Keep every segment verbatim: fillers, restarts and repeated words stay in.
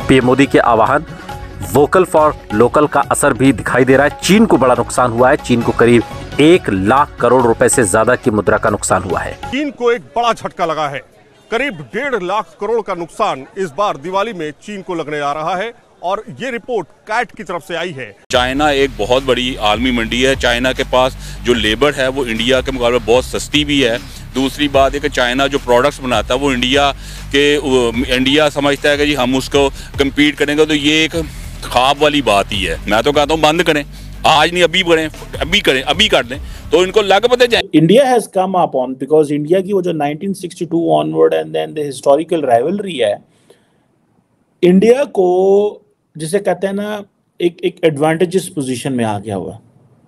PM Modi के आह्वान vocal for local का असर भी दिखाई दे रहा है। चीन को बड़ा नुकसान हुआ है। चीन को करीब एक लाख करोड़ रुपए से ज्यादा की मुद्रा का नुकसान हुआ है। चीन को एक बड़ा झटका लगा है। करीब डेढ़ लाख करोड़ का नुकसान इस बार दिवाली में चीन को लगने आ रहा है और ये रिपोर्ट कैट की तरफ से आई है। चाइना एक बहुत बड़ी आलमी मंडी है। चाइना के पास जो लेबर है वो इंडिया के मुकाबले बहुत सस्ती भी है। दूसरी बात है कि चाइना जो प्रोडक्ट्स बनाता है वो इंडिया के इंडिया समझता है कि जी हम उसको कम्पीट करेंगे, तो ये एक ख्वाब वाली बात ही है। मैं तो कहता हूँ बंद करें, आज नहीं अभी करें, अभी करें, अभी कर दें तो इनको लग पते जाए। India has come up on because India की वो जो nineteen sixty two onward and then the historical rivalry है, इंडिया को जिसे कहते हैं ना एक एक एडवांटेजेस पोजीशन में आ गया हुआ।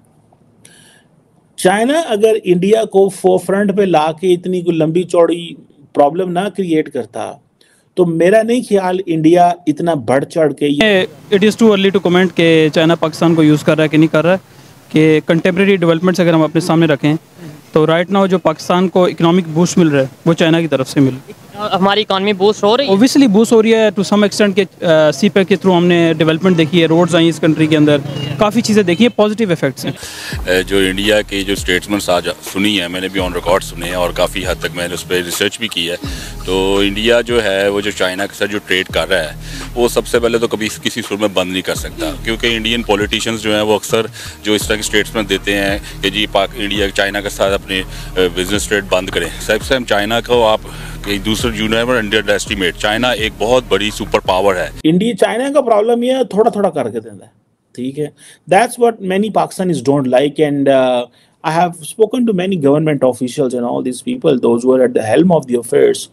चाइना अगर इंडिया को फोरफ्रंट पे लाके इतनी कोई लंबी चौड़ी प्रॉब्लम ना क्रिएट करता तो मेरा नहीं ख्याल इंडिया इतना बढ़ चढ़ के ये it is too early to comment कि चाइना पाकिस्तान को यूज़ कर रहा है कि नहीं कर रहा है। कि कंटेम्प्रेरी डेवलपमेंट्स अगर हम अपने सामने रखें तो राइट नाउ जो पाकिस्तान को इकोनॉमिक बूस्ट मिल रहा है वो चाइना की तरफ से मिल रहा है। हमारी इकॉनमी बूस्ट हो रही है, ओबियसली बूस्ट हो रही है टू सम एक्सटेंट के सी पैक के थ्रू हमने डेवलपमेंट देखी है, रोड्स आई इस कंट्री के अंदर, काफ़ी चीज़ें देखी है, पॉजिटिव इफेक्ट्स हैं। जो इंडिया के जो स्टेटमेंट्स आज सुनी है, मैंने भी ऑन रिकॉर्ड सुने हैं और काफ़ी हद तक मैंने उस पर रिसर्च भी की है। तो इंडिया जो है वो जो चाइना के साथ जो ट्रेड कर रहा है वो सबसे पहले तो कभी किसी सूरत में बंद नहीं कर सकता, क्योंकि इंडियन पॉलिटिशियंस जो हैं वो अक्सर जो इस तरह के स्टेटमेंट देते हैं कि जी पाक इंडिया चाइना के साथ अपने बिजनेस ट्रेड बंद करें। सबसे हम चाइना को आप एक दूसरे you never underestimate, China एक बहुत बड़ी सुपर पावर है। इंडिया चाइना का प्रॉब्लम ये थोड़ा थोड़ा करके देता है, ठीक है। That's what many Pakistanis don't like and I have spoken to many government officials and all this people those who are at the helm of the affairs.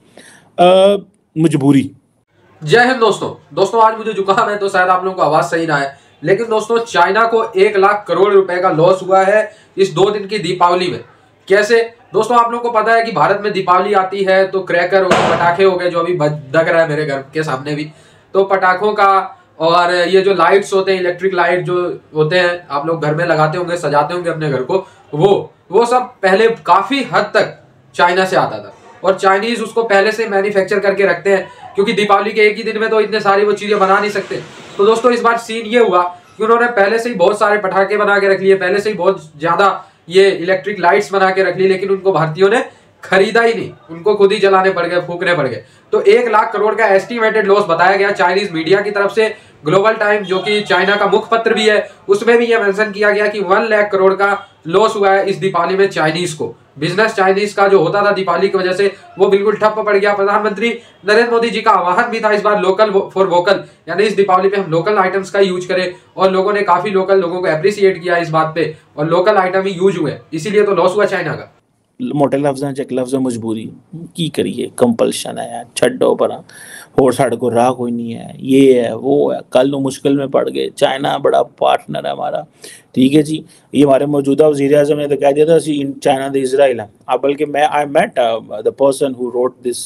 मजबूरी। जय हिंद दोस्तों। दोस्तों आज मुझे जुकाम है तो शायद आप लोगों को आवाज सही ना है, लेकिन दोस्तों चाइना को एक लाख करोड़ रुपए का लॉस हुआ है इस दो दिन की दीपावली में। कैसे दोस्तों, आप लोगों को पता है कि भारत में दीपावली आती है तो क्रैकर हो गए, पटाखे हो गए, जो अभी दग रहा है मेरे घर के सामने भी, तो पटाखों का और ये जो लाइट्स होते हैं, इलेक्ट्रिक लाइट जो होते हैं आप लोग घर में लगाते होंगे, सजाते होंगे अपने घर को, वो वो सब पहले काफी हद तक चाइना से आता था और चाइनीज उसको पहले से मैन्युफैक्चर करके रखते हैं, क्योंकि दीपावली के एक ही दिन में तो इतने सारी वो चीजें बना नहीं सकते। तो दोस्तों इस बार सीन ये हुआ कि उन्होंने पहले से ही बहुत सारे पटाखे बना के रख लिए, पहले से ही बहुत ज्यादा ये इलेक्ट्रिक लाइट्स बना के रख ली, लेकिन उनको भारतीयों ने खरीदा ही नहीं, उनको खुद ही जलाने पड़ गए, फूकने पड़ गए। तो एक लाख करोड़ का एस्टिमेटेड लॉस बताया गया चाइनीज मीडिया की तरफ से। ग्लोबल टाइम जो कि चाइना का मुखपत्र भी है उसमें भी यह मेंशन किया गया कि वन लाख करोड़ का लॉस हुआ है इस दीपावली में चाइनीज को। बिजनेस चाइनीज का जो होता था दीपावली की वजह से वो बिल्कुल ठप्प पड़ गया। प्रधानमंत्री नरेंद्र मोदी जी का आह्वान भी था इस बार लोकल फॉर वोकल, यानी इस दीपावली पे हम लोकल आइटम्स का यूज करें, और लोगों ने काफी लोकल लोगों को अप्रिशिएट किया इस बात पे और लोकल आइटम ही यूज हुए, इसीलिए तो लॉस हुआ चाइना का। मोटे लफ्ज़ चक लफ्ज़ मजबूरी की करिए, कंपल्शन है यार, छड्डो पर होर साढ़े को राह कोई नहीं है, ये है वो है, कल नो मुश्किल में पड़ गए। चाइना बड़ा पार्टनर है हमारा, ठीक है जी। ये हमारे मौजूदा वज़ीर आज़म ने तो कह दिया था चाइना द इज़राइल है। अब बल्कि मैं I met the person who wrote this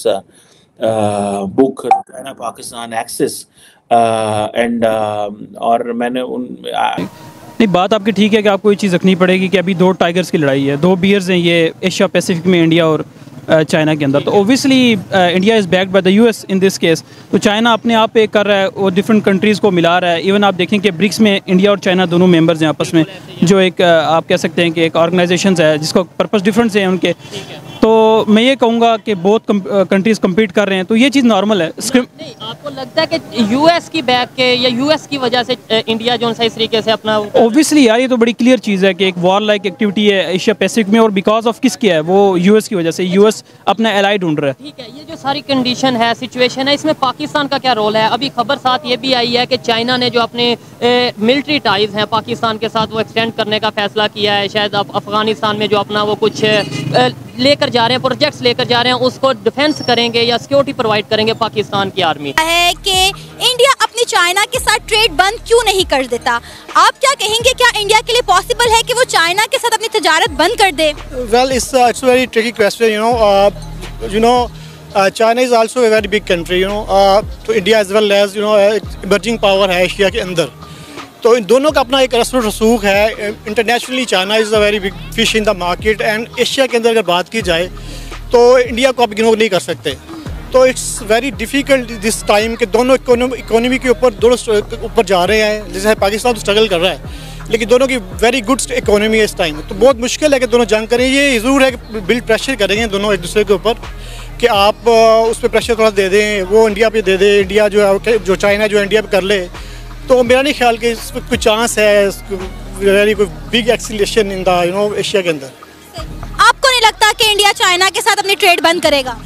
book China Pakistan axis and और मैंने उन नहीं, बात आपकी ठीक है कि आपको ये चीज़ रखनी पड़ेगी कि अभी दो टाइगर्स की लड़ाई है, दो बियर्स हैं ये एशिया पैसिफिक में, इंडिया और चाइना के अंदर। तो obviously India is backed by the US in this case. तो चाइना अपने आप पे कर रहा है, वो डिफरेंट कंट्रीज़ को मिला रहा है। इवन आप देखें कि ब्रिक्स में इंडिया और चाइना दोनों मेंबर्स हैं आपस में, जो एक आप कह सकते हैं कि एक ऑर्गेनाइजेशन है जिसका पर्पस डिफरेंस है उनके। तो मैं ये कहूँगा कि बहुत कंट्रीज़ कम्पीट कर रहे हैं, तो ये चीज़ नॉर्मल है। नहीं, आपको लगता है कि यूएस की बैक के या यूएस की वजह से इंडिया जो है इस तरीके से अपना, ओबियसली यार ये तो बड़ी क्लियर चीज़ है कि एक वॉर लाइक एक्टिविटी है एशिया पैसिफिक में, और बिकॉज ऑफ किसकी है, वो यूएस की वजह से। यूएस अपना एलाई ढूंढ रहा है। ठीक है, ये जो सारी कंडीशन है, सिचुएशन है, इसमें पाकिस्तान का क्या रोल है? अभी खबर साथ ये भी आई है कि चाइना ने जो अपने मिलिट्री टाइज हैं पाकिस्तान के साथ वो एक्सटेंड करने का फैसला किया है। शायद अब अफगानिस्तान में जो अपना वो कुछ लेकर जा रहे हैं, प्रोजेक्ट्स लेकर जा रहे हैं, उसको डिफेंस करेंगे या सिक्योरिटी प्रोवाइड करेंगे पाकिस्तान की आर्मी। है कि इंडिया अपनी चाइना के साथ ट्रेड बंद क्यों नहीं कर देता? आप क्या कहेंगे, क्या इंडिया के लिए पॉसिबल है कि वो चाइना के साथ अपनी तजारत बंद कर दे? Well it's it's very tricky question, you know you know China is also a very big country, you know, तो India as well as you know emerging power है एशिया के अंदर। तो इन दोनों का अपना एक रस्म रसूख है। Internationally China is a very big fish in the market, and Asia के अंदर अगर बात की जाए तो इंडिया को आप इग्नोर नहीं कर सकते। तो it's very difficult this time के दोनों इकोनॉमी के ऊपर दोनों ऊपर जा रहे हैं। जैसे पाकिस्तान तो स्ट्रगल कर रहा है, लेकिन दोनों की वेरी गुड इकोनॉमी है इस टाइम, तो बहुत मुश्किल है कि दोनों जंग करें। ये ज़रूर है कि बिल्ड प्रेशर करेंगे दोनों एक दूसरे के ऊपर कि आप उस पर प्रेशर थोड़ा दे दें, वो इंडिया पे दे दे, इंडिया जो है जो चाइना जो इंडिया पे कर ले। तो मेरा नहीं ख्याल कि इस कोई चांस है वेरी कोई big acceleration in the you know Asia के अंदर। आपको नहीं लगता कि इंडिया चाइना के साथ अपनी ट्रेड बंद करेगा?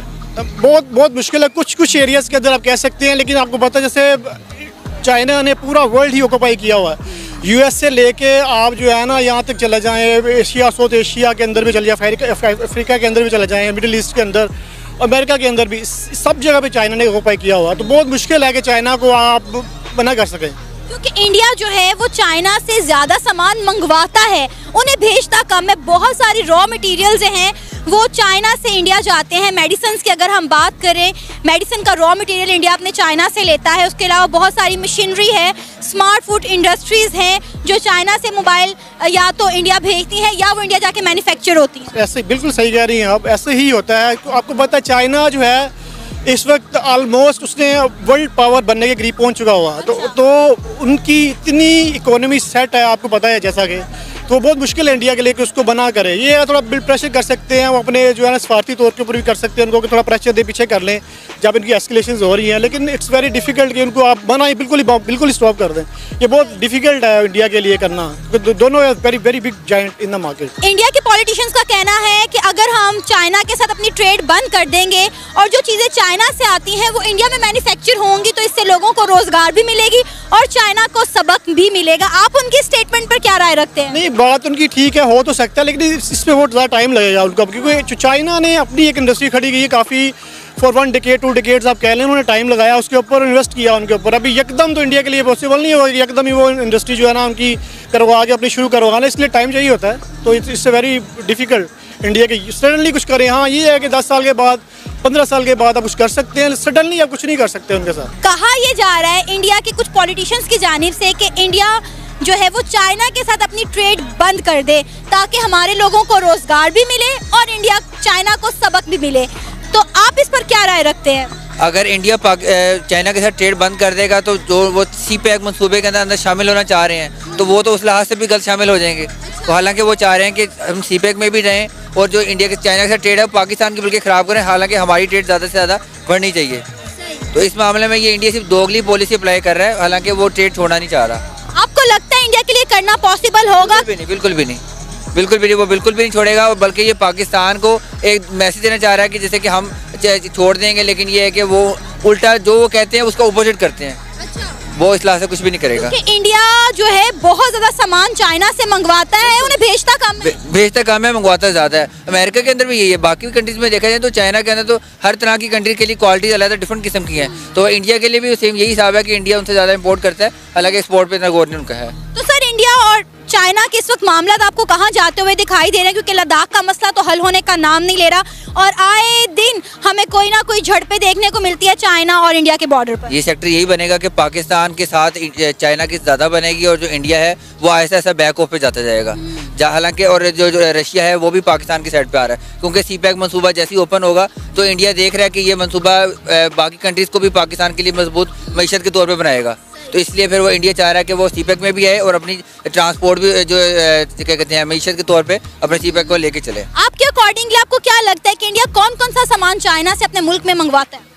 बहुत बहुत मुश्किल है, कुछ कुछ एरियाज़ के अंदर आप कह सकते हैं, लेकिन आपको पता है जैसे चाइना ने पूरा वर्ल्ड ही ऑक्यूपाई किया हुआ है। यूएस से लेके आप जो है ना यहाँ तक चले जाएँ, एशिया साउथ एशिया के अंदर भी चले जाएँ, अफ्रीका के अंदर भी चले जाएँ, मिडिल ईस्ट के अंदर, अमेरिका के अंदर भी, सब जगह पे चाइना ने ऑक्यूपाई किया हुआ। तो बहुत मुश्किल है कि चाइना को आप मना कर सकें, क्योंकि इंडिया जो है वो चाइना से ज़्यादा सामान मंगवाता है, उन्हें भेजता कम है। बहुत सारी रॉ मटेरियल्स हैं वो चाइना से इंडिया जाते हैं। मेडिसिन की अगर हम बात करें, मेडिसिन का रॉ मटेरियल इंडिया अपने चाइना से लेता है। उसके अलावा बहुत सारी मशीनरी है, स्मार्ट फूड इंडस्ट्रीज़ हैं जो चाइना से मोबाइल या तो इंडिया भेजती हैं या वो इंडिया जाके मैन्युफैक्चर होती हैं। ऐसे बिल्कुल सही कह रही हैं आप, ऐसे ही होता है। आपको पता है चाइना जो है इस वक्त ऑलमोस्ट उसने वर्ल्ड पावर बनने के करीब पहुंच चुका हुआ। तो तो उनकी इतनी इकोनॉमी सेट है, आपको पता है जैसा कि, तो बहुत मुश्किल है इंडिया के लिए कि उसको बना करे। ये थोड़ा बिल्ड प्रेशर कर सकते हैं वो अपने जो है ना स्वार्थी तौर के ऊपर भी कर सकते हैं उनको कि थोड़ा प्रेशर दे पीछे कर लें जब इनकी एस्केलेशन हो रही हैं, लेकिन इट्स वेरी डिफिकल्ट कि उनको आप बना ही बिल्कुल ही बिल्कुल स्टॉप कर दें। ये बहुत डिफिकल्ट है इंडिया के लिए करना, दोनों very very big giant in the market. India के पॉलिटिशियंस का कहना है कि अगर हम चाइना के साथ अपनी ट्रेड बंद कर देंगे और जो चीज़ें चाइना से आती हैं वो इंडिया में मैन्युफैक्चर होंगी तो इससे लोगों को रोजगार भी मिलेगी और चाइना को सबक भी मिलेगा। आप उनकी स्टेटमेंट पर क्या राय रखते हैं? नहीं, बात उनकी ठीक है, हो तो सकता है, लेकिन इस पर बहुत ज़्यादा टाइम लगेगा उनका, क्योंकि चाइना ने अपनी एक इंडस्ट्री खड़ी की है काफ़ी, for one decade two decades आप कह लें, उन्होंने टाइम लगाया उसके ऊपर, इन्वेस्ट किया उनके ऊपर। अभी एकदम तो इंडिया के लिए पॉसिबल नहीं होगा, एकदम ही वो इंडस्ट्री जो है ना उनकी करवा के अपनी शुरू करवाना, इसलिए टाइम चाहिए होता है। तो इट्स वेरी डिफिकल्ट इंडिया के सडनली कुछ करें। हाँ, ये है कि दस साल के बाद, पंद्रह साल के बाद आप कुछ कर सकते हैं, सडनली आप कुछ नहीं कर सकते उनके साथ। कहा यह जा रहा है इंडिया के कुछ पॉलिटिशियंस की जानिब से कि इंडिया जो है वो चाइना के साथ अपनी ट्रेड बंद कर दे ताकि हमारे लोगों को रोजगार भी मिले और इंडिया चाइना को सबक भी मिले। तो आप इस पर क्या राय रखते हैं? अगर इंडिया चाइना के साथ ट्रेड बंद कर देगा तो जो वो सी पैक मनसूबे के अंदर अंदर शामिल होना चाह रहे हैं तो वो तो उस लिहाज से भी गलत शामिल हो जाएंगे। तो हालांकि वो चाह रहे हैं कि हम सी पैक में भी रहें और जो इंडिया के चाइना के साथ ट्रेड है वो पाकिस्तान की बल्कि ख़राब करें, हालांकि हमारी ट्रेड ज़्यादा से ज़्यादा बढ़नी चाहिए। तो इस मामले में ये इंडिया सिर्फ दोगली पॉलिसी अप्लाई कर रहा है, हालांकि वो ट्रेड छोड़ना नहीं चाह रहा। आपको लगता है इंडिया के लिए करना पॉसिबल होगा? बिल्कुल भी नहीं, बिल्कुल भी नहीं, बिल्कुल भी नहीं, वो बिल्कुल भी नहीं छोड़ेगा। और बल्कि ये पाकिस्तान को एक मैसेज देना चाह रहा है कि जैसे कि हम छोड़ देंगे, लेकिन ये है कि वो उल्टा जो वो कहते हैं उसका अपोजिट करते हैं। अच्छा। वो इस लिहाज से कुछ भी नहीं करेगा। कि इंडिया जो है बहुत ज़्यादा सामान चाइना से मंगवाता है, उन्हें भेजता कम है। भेजता कम है, मंगवाता ज़्यादा है। अमेरिका के अंदर भी यही है, बाकी कंट्रीज में देखा जाए तो चाइना के अंदर तो हर तरह की कंट्री के लिए क्वालिटी अलग डिफरेंट किस्म की है। तो इंडिया के लिए भी सेम यही हिसाब है कि इंडिया उनसे ज़्यादा इम्पोर्ट करता है, हालांकि एक्सपोर्ट पे इतना गौर नहीं उनका है। तो सर इंडिया और चाइना के इस वक्त मामला आपको कहाँ जाते हुए दिखाई दे रहे हैं? क्योंकि लद्दाख का मसला तो हल होने का नाम नहीं ले रहा और आए दिन हमें कोई ना कोई झड़पें देखने को मिलती है चाइना और इंडिया के बॉर्डर पर। ये सेक्टर यही बनेगा कि पाकिस्तान के साथ चाइना की ज़्यादा बनेगी और जो इंडिया है वो ऐसा ऐसा बैक ऑफ पे जाता जाएगा। जहाँ हालांकि और जो, जो रशिया है वो भी पाकिस्तान की साइड पे आ रहा है, क्योंकि सी पैक मनसूबा जैसे ही ओपन होगा तो इंडिया देख रहा है कि ये मनसूबा बाकी कंट्रीज़ को भी पाकिस्तान के लिए मजबूत मैशत के तौर पर बनाएगा। तो इसलिए फिर वो इंडिया चाह रहा है कि वो सी पैक में भी आए और अपनी ट्रांसपोर्ट भी जो क्या कहते हैं मैशत के तौर पे अपने सी पैक को लेके चले। आपके अकॉर्डिंगली आपको क्या लगता है कि इंडिया कौन कौन सा सामान चाइना से अपने मुल्क में मंगवाता है?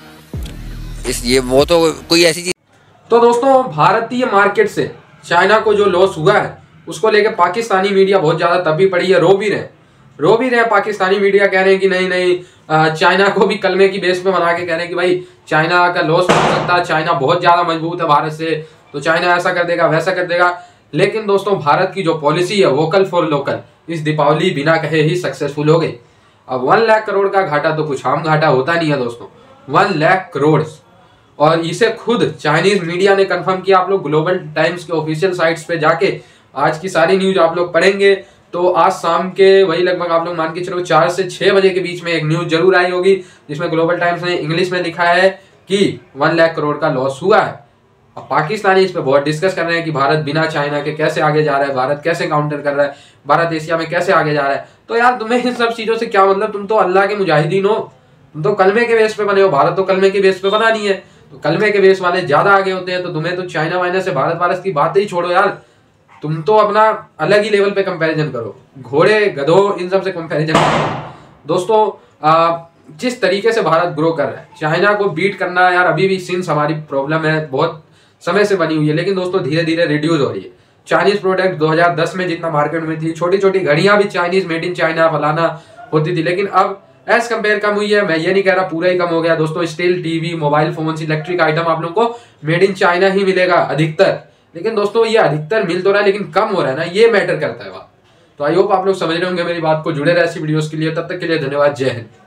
इस ये वो तो कोई ऐसी चीज। तो दोस्तों, भारतीय मार्केट से चाइना को जो लॉस हुआ है उसको लेकर पाकिस्तानी मीडिया बहुत ज़्यादा तब भी पड़ी है, रो भी रहे रो भी रहे पाकिस्तानी मीडिया कह रहे हैं कि नहीं नहीं चाइना को भी कलमे की बेस पे बना के कह रहे हैं कि भाई चाइना का लॉस हो सकता है, चाइना बहुत ज़्यादा मजबूत है भारत से, तो चाइना ऐसा कर देगा वैसा कर देगा। लेकिन दोस्तों, भारत की जो पॉलिसी है वोकल फॉर लोकल इस दीपावली बिना कहे ही सक्सेसफुल हो गई। अब वन लाख करोड़ का घाटा तो कुछ आम घाटा होता नहीं है दोस्तों, वन लाख करोड़। और इसे खुद चाइनीज मीडिया ने कंफर्म किया। आप लोग ग्लोबल टाइम्स के ऑफिशियल साइट्स पे जाके आज की सारी न्यूज आप लोग पढ़ेंगे तो आज शाम के वही लगभग आप लोग मान के चलो चार से छह बजे के बीच में एक न्यूज जरूर आई होगी जिसमें ग्लोबल टाइम्स ने इंग्लिश में लिखा है कि वन लाख करोड़ का लॉस हुआ है। अब पाकिस्तानी इस पे बहुत डिस्कस कर रहे हैं कि भारत बिना चाइना के कैसे आगे जा रहा है, भारत कैसे काउंटर कर रहा है, भारत एशिया में कैसे आगे जा रहा है। तो यार तुम्हें इन सब चीजों से क्या मतलब, तुम तो अल्लाह के मुजाहिदीन हो, तुम तो कलमे के बेस पे बने हो, भारत तो कलमे के बेस पे बना नहीं है, तो कलमे के बेस वाले ज्यादा आगे होते हैं। तो तुम्हें तो चाइना वाइना से भारत भारत की बात ही छोड़ो यार, तुम तो अपना अलग ही लेवल पे कंपैरिजन करो, घोड़े गधों इन सब से कंपैरिजन करो। दोस्तों आ, जिस तरीके से भारत ग्रो कर रहा है, चाइना को बीट करना यार अभी भी सिंस हमारी प्रॉब्लम है, बहुत समय से बनी हुई है, लेकिन दोस्तों धीरे धीरे रिड्यूस हो रही है। चाइनीज प्रोडक्ट दो हज़ार दस में जितना मार्केट में थी, छोटी छोटी घड़ियां भी चाइनीज मेड इन चाइना फलाना होती थी, लेकिन अब एज कंपेयर कम हुई है। मैं ये नहीं कह रहा पूरा ही कम हो गया दोस्तों, still TV, mobile phone, electric item आप लोगों को मेड इन चाइना ही मिलेगा अधिकतर, लेकिन दोस्तों ये अधिकतर मिल तो रहा है लेकिन कम हो रहा है ना, ये मैटर करता है बात। तो आई होप आप लोग समझ रहे होंगे मेरी बात को, जुड़े रहे ऐसी वीडियोस के लिए, तब तक के लिए धन्यवाद, जय हिंद।